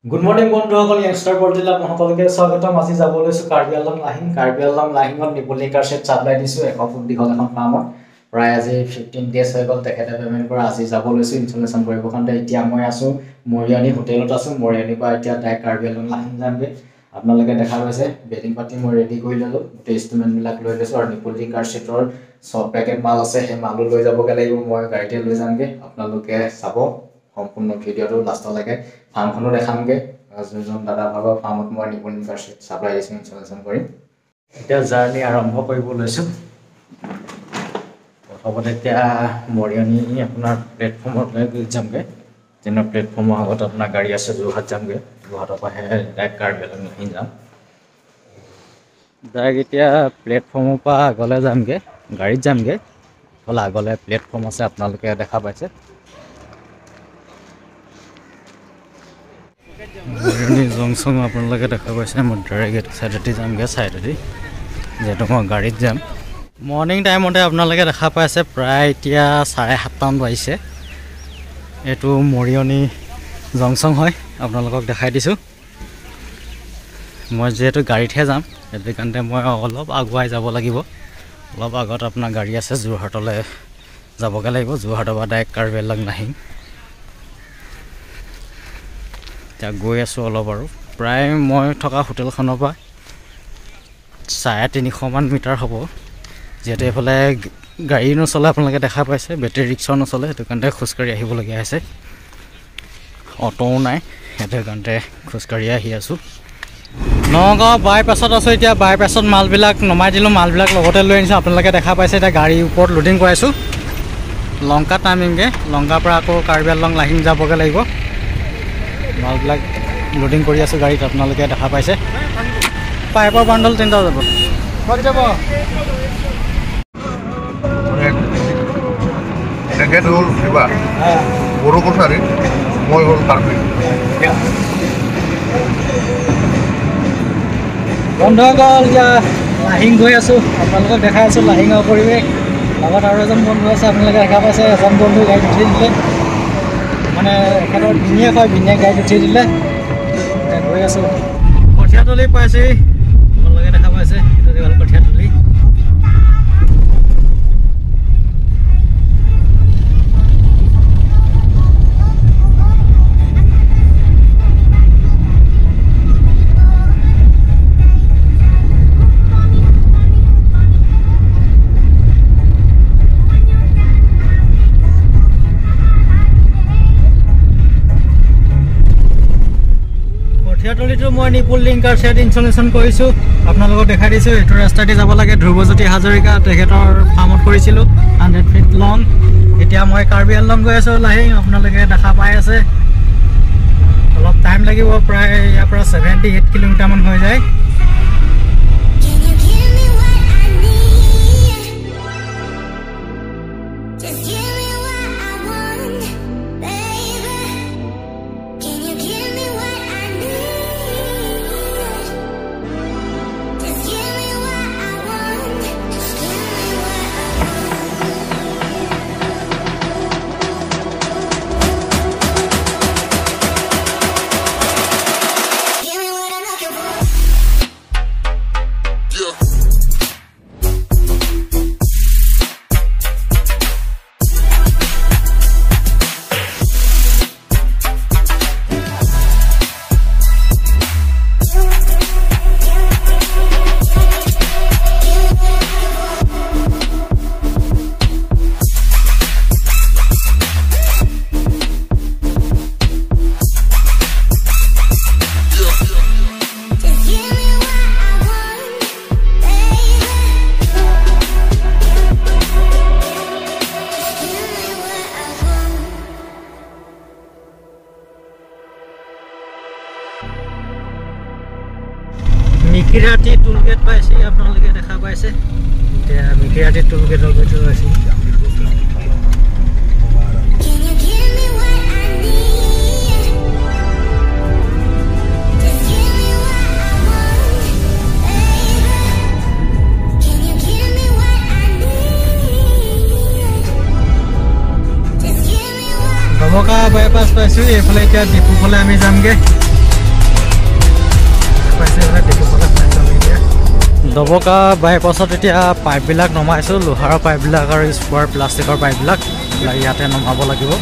Good morning, বন্ধুসকল youngster পৰ্টেলত সকলোকে স্বাগতম আজি যাব লৈছো কাৰ্বি আংলং লাহিঙত নিপলিকাৰ সেট চাপ্লাই দিছো 100 ফুট দীঘল এখন ফাৰ্মত প্ৰায় আজি 15 ডেজ হৈ গল তেখেতে পেমেন্ট কৰা আজি যাব লৈছো ইনফৰমেশন কৰিব কাৰণে এতিয়া মই আছো মৰিয়ানি হোটেলত আছো মৰিয়ানি পৰা এতিয়া ডাইৰেক্ট কাৰ্বি আংলং লাহিং যামগে আপোনালোকে দেখা পাইছে বেডিং পাৰ্টি মই ৰেডি কৰি ললো টেষ্টমেন্ট বিলাক লৈ লৈছো আৰু নিপলিকাৰ সেটৰ সব পেকেট মাল আছে হে মালু লৈ যাবগে লাগিব মই গাড়ীতে লৈ যামগে আপোনালোকে চাব সম্পূৰ্ণ ভিডিওটো লাষ্টলৈকে ফাৰ্মখনো দেখামগে যোনজন দাদা ভাগৰ ফাৰ্মত মই নিপলিকাৰ সেট সাপ্লাই দিছো ইনফৰমেশন কৰিম এতিয়া জাৰ্নি আৰম্ভ কৰিব লৈছো প্ৰথমতে এতিয়া মৰিয়ানি আপোনাৰ প্লেটফৰ্মত লৈ যামগে যেনে প্লেটফৰ্মৰ আগত আপোনাৰ গাড়ী আছে যোৰহাট যামগে যোৰহাটৰ পৰা ডাইৰেক্ট কাৰ্বি আংলং লাহিং যাম ডাইৰেক্ট এতিয়া প্লেটফৰ্মৰ পৰা আগলৈ যামগে গাড়ীত যামগে হলা আগলৈ প্লেটফৰ্ম আছে আপোনালোকে দেখা পাইছে মৰিয়ানি জংচং আপোনালোকে দেখা পাইছে মই ডাইৰেক্ট সাইডতে যামগে সাইডতে যেটো মই গাড়ীত যাম মৰ্নিং টাইমতে আপোনালোকে দেখা পাইছে প্ৰায় এতিয়া 7:30 মান বাজিছে এটো মৰিয়ানি জংচং হয় আপোনালোকক দেখাই দিছো মই যেটো গাড়ীতহে যাম এটো কাৰণে মই অলপ আগুৱাই যাব লাগিব অলপ আগত আপোনাৰ গাড়ী আছে যোৰহাটলৈ যাবগে লাগিব যোৰহাটৰ পৰা ডাইৰেক্ট কাৰ্বি আংলং লাহিং তা গৈ আছো অলপ আৰু প্ৰায় মই থকা হোটেলখনৰ পৰা 350 মান মিটাৰ হ'ব যেতে ফলে গাড়ী নচলে আপোনালোকে দেখা পাইছে বেটাৰী ৰিক্সা নচলে সেইটো কাৰণে খুচকাৰি আহিব লগিয়া আছে অটো নাই সেইটো কাৰণে খুচকাৰি আহি আছো নগাঁও বাইপাছত আছো এতিয়া বাইপাছত মালবিলাক নমাই দিলো মালবিলাক লগতে লৈ আনিছো আপোনালোকে দেখা পাইছে এটা গাড়ী ওপৰত লোডিং কৰাইছো লংকা টাইমিংগে লংকাৰ পৰা আকৌ কাৰ্বি আংলং লাহিং যাবগে লাগিব মালবিলাক লোডিং কৰি আছো গাড়ীত আপোনালোকে দেখা পাইছে পাইপৰ বান্ডল 3টা যাব কত যাব Get all riba. Boro ko sari. Moi hol karbi. বন্ধুসকল যা লাহিং গৈ আছো আপোনালোকক দেখাই আছো লাহিঙৰ পৰিৱেশ লগত আৰু এজন বন্ধু আছে আপোনালোকে দেখা পাইছে এজন বন্ধু গাড়ী উঠি দিলে মানে একেবাৰে বিনিয়ে গাড়ী উঠি দিলে গৈ আছো কঠিয়াতলি পাইছে আপোনালোকে দেখা পাইছে এটা দেৱাল কঠিয়াতলি কঠিয়াতলিটো মই নিপলিংকাৰ সেট ইনষ্টলেশ্যন কৰিছো আপোনালোকক দেখাই দিছো এটো ৰাস্তাতে যাব লাগে ধ্ৰুৱজ্যোতি হাজৰিকা তেখেতৰ ফাৰ্মত কৰিছিলো 100 ফিট লং এতিয়া মই কাৰ্বি আংলং গৈ আছো লাহিং আপোনালোকে দেখা পাই আছে অলপ টাইম লাগিব প্ৰায় ইয়াৰ পৰা 78 কিলোমিটাৰ মান হৈ যায় মিকিৰাটি টুলগেট পাইছে আপোনালোকে দেখা পাইছে এতিয়া মিকিৰাটি টুলগেটৰ ভিতৰত আছে গমকা বাইপাছ পাইছো এইফালে এতিয়া ডিপু ফালে আমি যামগে দবকা বাইপাছত এতিয়া পাইপবিলাক নমাইছোঁ লোহাৰৰ পাইপবিলাক আৰু স্কোৱাৰ প্লাষ্টিকৰ পাইপবিলাক ইয়াতে নমাব লাগিব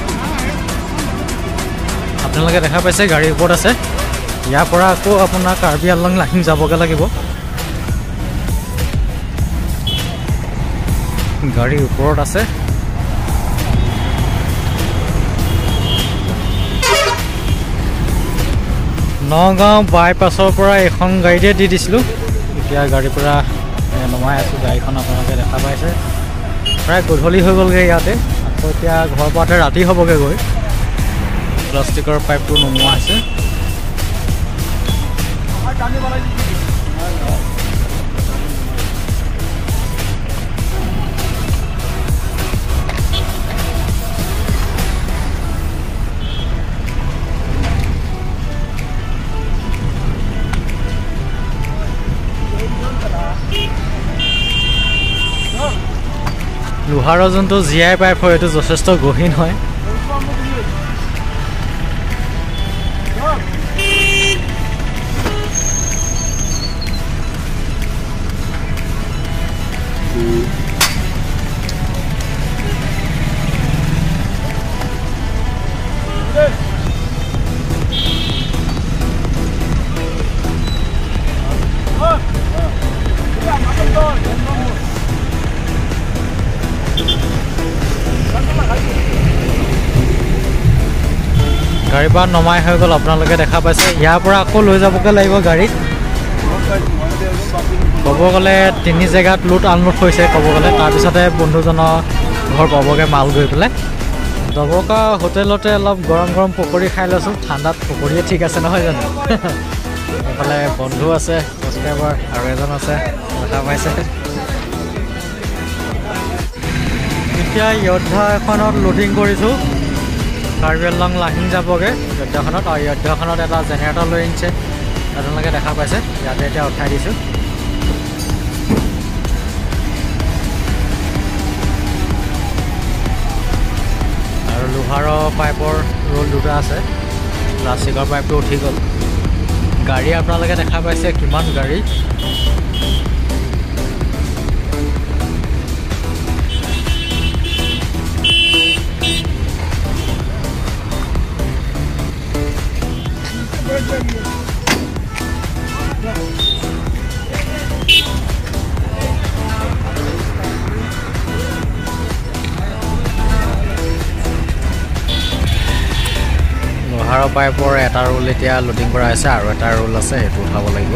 আপোনালোকে দেখা পাইছে গাড়ীৰ ওপৰত আছে ইয়াৰ পৰা আকৌ আপোনাৰ কাৰ্বি আংলং লাহিং যাবগৈ লাগিব গাড়ীৰ ওপৰত আছে নগাঁও বাইপাছৰ পৰা এখন গাড়ীতে দি দিছিলোঁ এতিয়া গাড়ীৰ পৰা নমাই আছোঁ গাড়ীখন আপোনালোকে দেখা পাইছে প্ৰায় গধূলি হৈ গ'লগৈ ইয়াতে আকৌ এতিয়া ঘৰ পাওঁতে ৰাতি হ'বগৈ গৈ প্লাষ্টিকৰ পাইপটো নমোৱা আছে লোহাৰৰ যোনটো জিআই পাইপ হয় এইটো যথেষ্ট গহীন হয় গাড়ীৰ পৰা নমাই হৈ গ'ল আপোনালোকে দেখা পাইছে ইয়াৰ পৰা আকৌ লৈ যাবগৈ লাগিব গাড়ীত ক'ব গ'লে 3 জেগাত লোড আনলোড হৈছে ক'ব গ'লে তাৰপিছতে বন্ধুজনৰ ঘৰ পাবগৈ মাল গৈ পেলাই দবকা হোটেলতে অলপ গৰম গৰম পকৰি খাই লৈছোঁ ঠাণ্ডাত পকৰিয়ে ঠিক আছে নহয় জানো এইফালে বন্ধু আছে ছাবস্ক্ৰাইবাৰ আৰু এজন আছে দেখা পাইছে এতিয়া য়োদ্ধা এখনত লোডিং কৰিছোঁ কাৰ্বি আংলং লাহিং যাবগৈ য়োদ্ধাখনত আৰু য়োদ্ধাখনত এটা জেনেৰেটৰ লৈ আনিছে আপোনালোকে দেখা পাইছে ইয়াতে এতিয়া উঠাই দিছোঁ আৰু লোহাৰৰ পাইপৰ ৰোল দুটা আছে প্লাষ্টিকৰ পাইপটো উঠি গ'ল গাড়ী আপোনালোকে দেখা পাইছে কিমান গাড়ী লোহাৰৰ পাইপৰ এটা ৰোল এতিয়া লোডিং কৰা হৈছে আৰু এটা ৰোল আছে সেইটো উঠাব লাগিব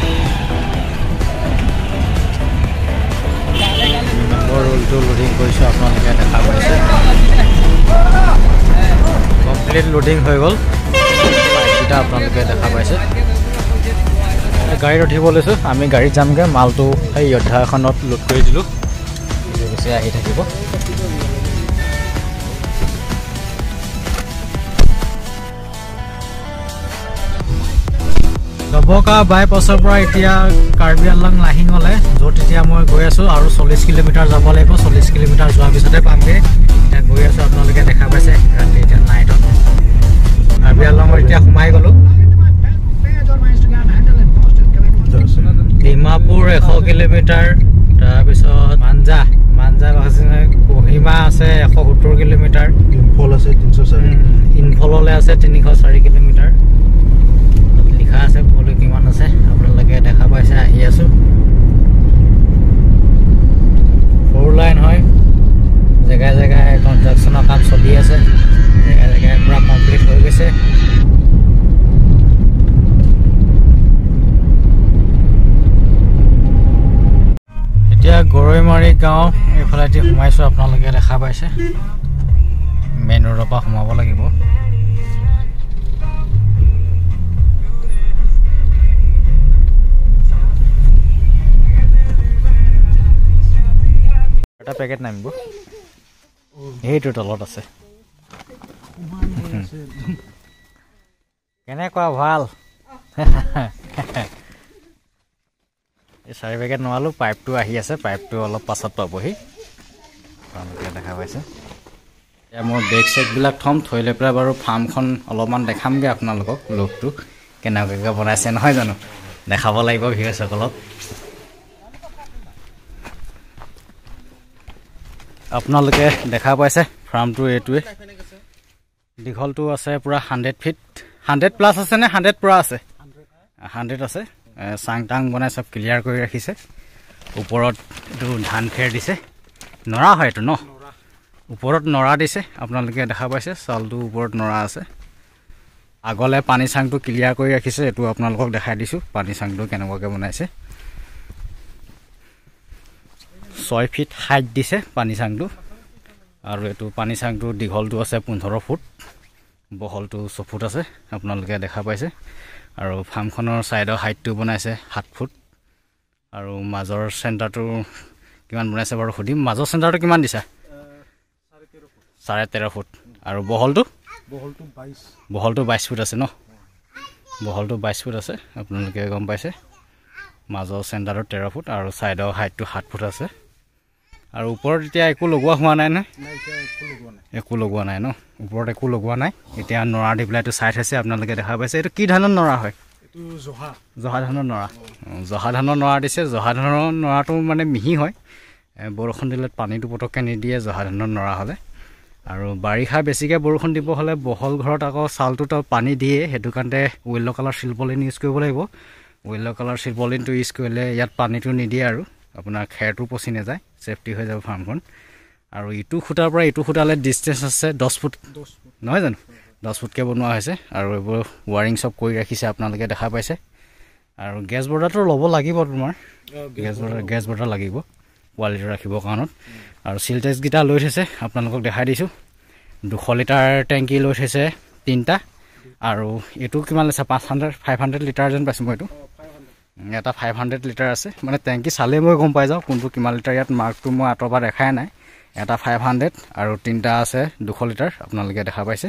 ৰোলটো লোডিং কৰিছোঁ আপোনালোকে দেখা পাইছে কমপ্লিট লোডিং হৈ গ'ল পাইপকেইটা আপোনালোকে দেখা পাইছে গাড়ীত উঠিব লৈছোঁ আমি গাড়ীত যামগৈ মালটো সেই য়োদ্ধা এখনত লোড কৰি দিলোঁ পিছে আহি থাকিব দবকা বাইপাছৰ পৰা এতিয়া কাৰ্বি আংলং লাহিঙলৈ য'ত এতিয়া মই গৈ আছোঁ আৰু 40 কিলোমিটাৰ যাব লাগিব 40 কিলোমিটাৰ যোৱাৰ পিছতে পামগৈ এতিয়া গৈ আছোঁ আপোনালোকে দেখা পাইছে ৰাতি এতিয়া নাইটত কাৰ্বি আংলঙত এতিয়া সোমাই গ'লোঁ ডিমাপুৰ 100 কিলোমিটাৰ তাৰপিছত মাঞ্জা কহিমা আছে 170 কিলোমিটাৰ ইম্ফল আছে 304 ইম্ফললৈ আছে 304 কিলোমিটাৰ লিখা আছে ক'লৈ কিমান আছে আপোনালোকে দেখা পাইছে আহি আছোঁ 4 লাইন হয় জেগাই জেগাই কনষ্ট্ৰাকশ্যনৰ কাম চলি আছে জেগাই জেগাই পূৰা কমপ্লিট হৈ গৈছে এতিয়া গৰৈমাৰী গাঁও এইফালে এতিয়া সোমাইছোঁ আপোনালোকে দেখা পাইছে মেইন ৰোডৰ পৰা সোমাব লাগিব এটা পেকেট নামিব এইটো তলত আছে কেনেকুৱা ভাল এই 4 পেকেট নোৱালোঁ পাইপটো আহি আছে পাইপটো অলপ পাছত পাবহি আপোনালোকে দেখা পাইছে এতিয়া মই বেগ চেগবিলাক থ'ম থৈ লৈ পেলাই বাৰু ফাৰ্মখন অলপমান দেখামগৈ আপোনালোকক লোকটো কেনেকুৱাকৈ বনাইছে নহয় জানো দেখাব লাগিব ভিউৱাৰ্ছসকলক আপোনালোকে দেখা পাইছে ফাৰ্মটো এইটোৱে দীঘলটো আছে পুৰা 100 ফিট 100 প্লাছ আছে নে 100 পুৰা আছে 100 আছে চাং টাং বনাই সব ক্লিয়াৰ কৰি ৰাখিছে ওপৰত এইটো ধান খেৰ দিছে নৰা হয় এইটো ন ওপৰত নৰা দিছে আপোনালোকে দেখা পাইছে চালটো ওপৰত নৰা আছে আগলে পানী চাংটো ক্লিয়াৰ কৰি ৰাখিছে এইটো আপোনালোকক দেখাই দিছো পানী চাংটো কেনেকুৱাকৈ বনাইছে 6 ফিট হাইট দিছে পানী চাংটো আৰু এইটো পানী চাংটো দীঘলটো আছে 15 ফুট বহলটো 6 ফুট আছে আপোনালোকে দেখা পাইছে আৰু ফাৰ্মখনৰ সাইডৰ হাইটটো বনাইছে 7 ফুট আৰু মাজৰ চেণ্টাৰটো কিমান বনাইছে বাৰু খুদিম মাজৰ চেণ্টাৰটো কিমান দিছা 13.5 ফুট আৰু বহলটো 22 ফুট আছে ন বহলটো 22 ফুট আছে আপোনালোকে গম পাইছে মাজৰ চেণ্টাৰটো 13 ফুট আৰু সাইডৰ হাইটটো 7 ফুট আছে আৰু ওপৰত এতিয়া একো লগোৱা হোৱা নাই না একো লগোৱা নাই ন ওপৰত একো লগোৱা নাই এতিয়া নৰা দি পেলাইটো সাইড আছে আপোনালোকে দেখা পাইছে এইটো কি ধানৰ নৰা হয় এইটো জহা ধানৰ নৰা দিছে জহা ধানৰ নৰাটো মানে মিহি হয় বৰষুণ দিলে পানীটো পটককে নিদিয়ে জহা ধানৰ নৰা হ'লে আৰু বাৰিষা বেছিকৈ বৰষুণ দিব হ'লে বহল ঘৰত আকৌ চালটোত পানী দিয়ে সেইটো কাৰণে ৱেল্লো কালাৰ চিলপলিন ইউজ কৰিব লাগিব ৱেল্লো কালাৰ চিলপলিনটো ইউজ কৰিলে ইয়াত পানীটো নিদিয়ে আৰু আপোনাৰ খেৰটো পচি নাযায় সেফটি হৈ যাব ফাৰ্মখন আৰু ইটো খুটাৰ পৰা ইটো খুটালে ডিসটেন্স আছে 10 ফুট নহয় জানো 10 ফুটকে বনোৱা হৈছে আৰু এইবোৰ ওয়াৰিং সব কৰি ৰাখিছে আপোনালোকে দেখা পাইছে আৰু গেছ বৰ্ডাৰটো ল'ব লাগিব তোমাৰ গেছ বৰ্ডাৰ লাগিব কোৱালিটি ৰাখিব কাৰণত আৰু সিলটেক্স গিটা লৈ থৈছে আপোনালোকক দেখাই দিছো 200 লিটাৰ টেংকি লৈ থৈছে তিনটা আৰু এটো কিমান লৈছে 500 লিটাৰ যেন পাইছো মই এটো এটা 500 লিটাৰ আছে মানে টেংকি চালে মই গম পাই যাও কোনটো কিমান লিটাৰ ইয়াত মাৰ্কটো মই আতবা দেখাই নাই এটা 500 আৰু তিনটা আছে 200 লিটাৰ আপোনালোকে দেখা পাইছে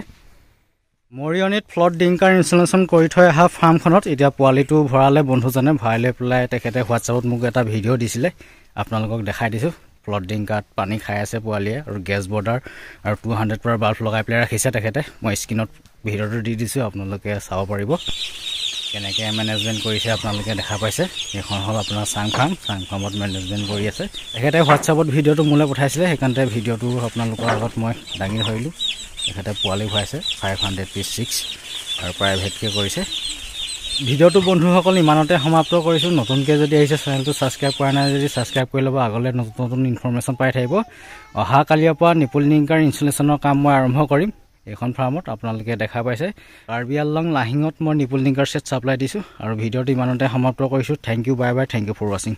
মৰিয়নিত ফ্লট ডিংকাৰ ইনষ্টলেশন কৰি থৈ আহা ফাৰ্মখনত এতিয়া পোৱালিটো ভৰালে বন্ধুজনে ভৰালে প্লাই তেখেতে হোৱাটছআপত মোক এটা ভিডিঅ' দিছিলে আপোনালোকক দেখাই দিছো ফ্লট ডিংকাত পানী খাই আছে পোৱালিয়ে আৰু গেছ বৰ্ডাৰ আৰু 200 পাৰ বাল্ব লগাই প্লাই ৰাখিছে তেখেতে মই স্ক্ৰিনত ভিডিঅ'টো দি দিছো আপোনালোকে চাব পাৰিব কেনেকৈ মেনেজমেণ্ট কৰিছে আপোনালোকে দেখা পাইছে এখন হল আপোনাৰ চাং ফাৰ্মত মেনেজমেণ্ট কৰি আছে তেখেতে হোৱাটছআপত ভিডিঅ'টো মোলৈ পঠাইছিলে সেইকাৰণে ভিডিঅ'টো আপোনালোকৰ আগত মই দাঙি ধৰিলোঁ তেখেতে পোৱালি ভৰাইছে 500 পিছ 6 আৰু প্ৰাইভেটকৈ কৰিছে ভিডিঅ'টো বন্ধুসকল ইমানতে সমাপ্ত কৰিছোঁ নতুনকৈ যদি আহিছে চেনেলটো ছাবস্ক্ৰাইব কৰা নাই যদি ছাবস্ক্ৰাইব কৰি ল'ব আগলৈ নতুন ইনফৰমেশ্যন পাই থাকিব অহা কালিৰ পৰা নিপুল নিংকাৰ ইনষ্টলেশ্যনৰ কাম মই আৰম্ভ কৰিম এখন ফাৰ্মত আপোনালোকে দেখা পাইছে কাৰ্বি আংলং লাহিঙত মই নিপুল নিংকাৰ সেট সাপ্লাই দিছো আৰু ভিডিঅ'টো ইমানতে সমাপ্ত কৰিছোঁ thank you bye bye thank you for watching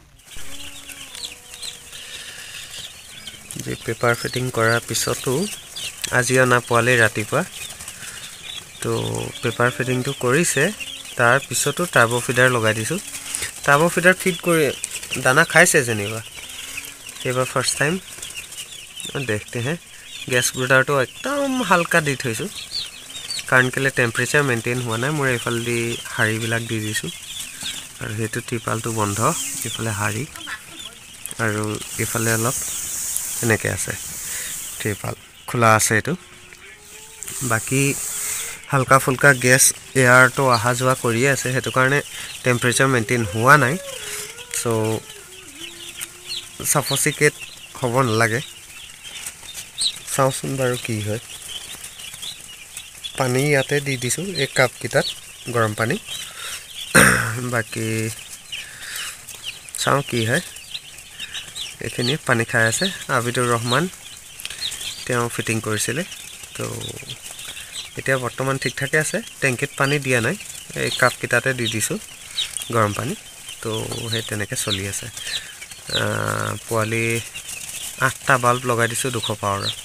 যে পেপাৰ ফিটিং কৰাৰ পিছতো আজি অনা পোৱালি ৰাতিপুৱা তো পেপাৰ ফিটিংটো কৰিছে তাৰ পিছতো টাৰ্বো ফিডাৰ লগাই দিছো টাৰ্বো ফিডাৰ ফিট কৰি দানা খাইছে যেনিবা এবাৰ ফাৰ্স্ট টাইম देखते हैं गैस ब्रूडारটো একদম হালকা দি থৈছো কাৰণ কেলে টেম্পাৰেচাৰ মেইনটেইন হোৱা নাই মই এফাল দি হাৰি বিলাক দি দিছো আৰু হেতু টিপালটো বন্ধ এফালে হাৰি আৰু এফালে অলপ এনেকে আছে টিপাল খোলা আছে এটো বাকি হালকা ফুলকা গেছ এয়াৰটো আহা যোৱা কৰি আছে হেতু কাৰণে টেম্পাৰেচাৰ মেইনটেইন হোৱা নাই সো সাফোকেট হ'ব নালাগে চাওচোন বাৰু কি হয় পানী ইয়াতে দি দিছো এক কাপ কিটাত গৰম পানী বাকি চাও কি হয় এখিনি পানী খাই আছে আবিদুৰ ৰহমান তেওঁ ফিটিং কৰিছিলে তো এতিয়া বৰ্তমান ঠিক ঠাকে আছে টেংকিত পানী দিয়া নাই এক কাপ কিটাতে দি দিছো গৰম পানী তো হে তেনেকে চলি আছে পোৱালি 8টা বাল্ব লগাই দিছো 200 পাৱাৰৰ